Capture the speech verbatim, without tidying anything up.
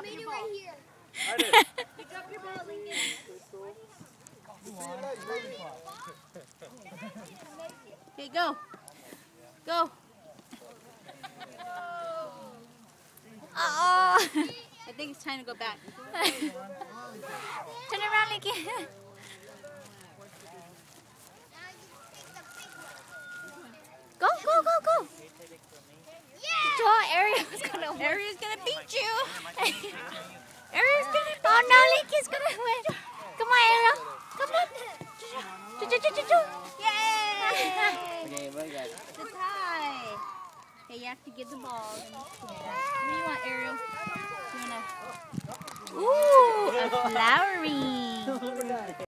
drop your ball. Right here. You drop your ball, Lincoln. Okay, go. Go. Oh, I think it's time to go back. Turn around, Lincoln. Go, go, go, go. Yeah. Ariel's gonna win. Ariel's gonna beat you. Ariel's gonna beat Oh no, Lincoln's gonna win. Come on, Ariel. Come on. Yay! The tie. Okay, you have to get the ball. What do you want, Ariel? You wanna... Ooh, a flowery.